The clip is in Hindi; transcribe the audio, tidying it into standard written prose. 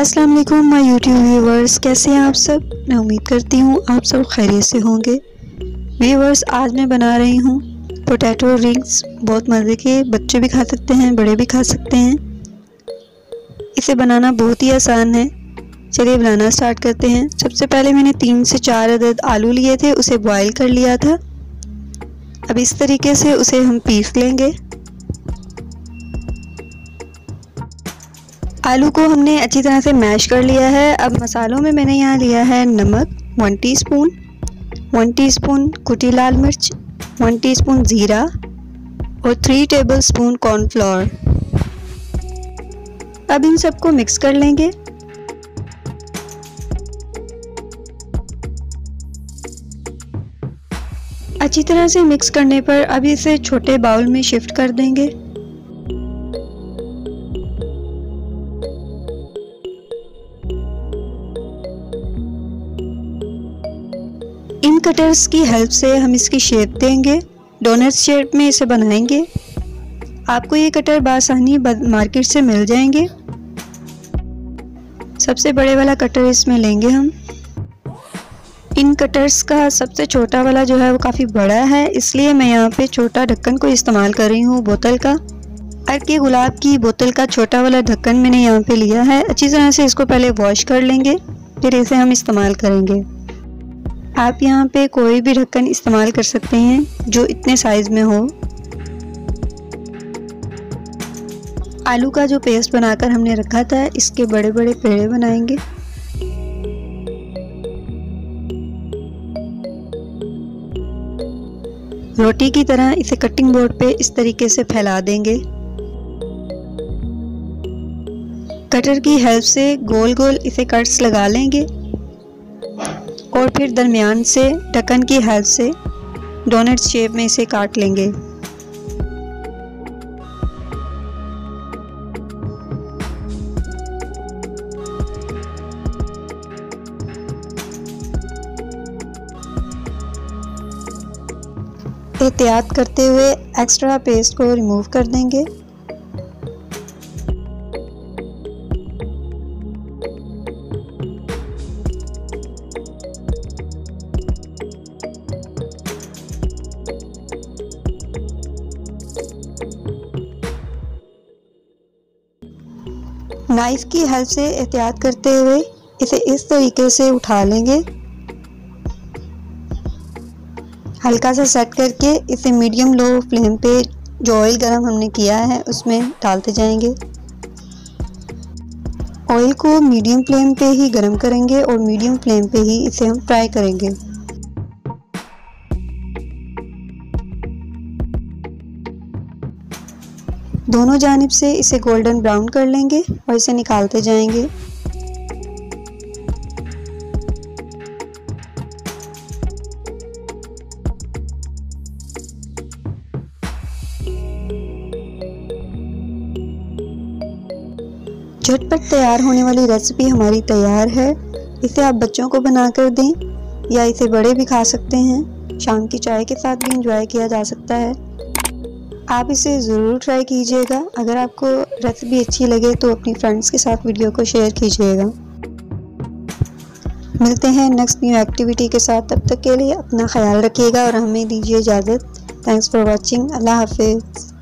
अस्सलाम वालेकुम माय यूट्यूब व्यूवर्स, कैसे हैं आप सब। मैं उम्मीद करती हूँ आप सब खैरियत से होंगे। व्यूवर्स, आज मैं बना रही हूँ पोटैटो रिंग्स। बहुत मज़े के, बच्चे भी खा सकते हैं, बड़े भी खा सकते हैं। इसे बनाना बहुत ही आसान है। चलिए बनाना स्टार्ट करते हैं। सबसे पहले मैंने 3 से 4 अदद आलू लिए थे, उसे बॉयल कर लिया था। अब इस तरीके से उसे हम पीस लेंगे। आलू को हमने अच्छी तरह से मैश कर लिया है। अब मसालों में मैंने यहाँ लिया है नमक 1 टीस्पून, 1 टीस्पून कुटी लाल मिर्च, 1 टीस्पून ज़ीरा और 3 टेबलस्पून कॉर्नफ्लोर। अब इन सबको मिक्स कर लेंगे। अच्छी तरह से मिक्स करने पर अब इसे छोटे बाउल में शिफ्ट कर देंगे। इन कटर्स की हेल्प से हम इसकी शेप देंगे, डोनट शेप में इसे बनाएंगे। आपको ये कटर बासानी मार्केट से मिल जाएंगे। सबसे बड़े वाला कटर इसमें लेंगे हम। इन कटर्स का सबसे छोटा वाला जो है वो काफ़ी बड़ा है, इसलिए मैं यहाँ पे छोटा ढक्कन को इस्तेमाल कर रही हूँ बोतल का। अर्क के गुलाब की बोतल का छोटा वाला ढक्कन मैंने यहाँ पे लिया है। अच्छी तरह से इसको पहले वॉश कर लेंगे, फिर इसे हम इस्तेमाल करेंगे। आप यहाँ पे कोई भी ढक्कन इस्तेमाल कर सकते हैं जो इतने साइज़ में हो। आलू का जो पेस्ट बनाकर हमने रखा था, इसके बड़े बड़े पेड़े बनाएंगे। रोटी की तरह इसे कटिंग बोर्ड पे इस तरीके से फैला देंगे। कटर की हेल्प से गोल गोल इसे कट्स लगा लेंगे और फिर दरमियान से ढक्कन की हेल्प से डोनट शेप में इसे काट लेंगे। एहतियात करते हुए एक्स्ट्रा पेस्ट को रिमूव कर देंगे। नाइफ की हेल्प से एहतियात करते हुए इसे इस तरीके से उठा लेंगे। हल्का सा सेट करके इसे मीडियम लो फ्लेम पे जो ऑयल गरम हमने किया है उसमें डालते जाएंगे। ऑयल को मीडियम फ्लेम पे ही गरम करेंगे और मीडियम फ्लेम पे ही इसे हम फ्राई करेंगे। दोनों जानिब से इसे गोल्डन ब्राउन कर लेंगे और इसे निकालते जाएंगे। झटपट तैयार होने वाली रेसिपी हमारी तैयार है। इसे आप बच्चों को बनाकर दें या इसे बड़े भी खा सकते हैं। शाम की चाय के साथ भी एंजॉय किया जा सकता है। आप इसे ज़रूर ट्राई कीजिएगा। अगर आपको रेसिपी अच्छी लगे तो अपनी फ्रेंड्स के साथ वीडियो को शेयर कीजिएगा। मिलते हैं नेक्स्ट न्यू एक्टिविटी के साथ। तब तक के लिए अपना ख्याल रखिएगा और हमें दीजिए इजाज़त। Thanks for watching. अल्लाह हाफिज़।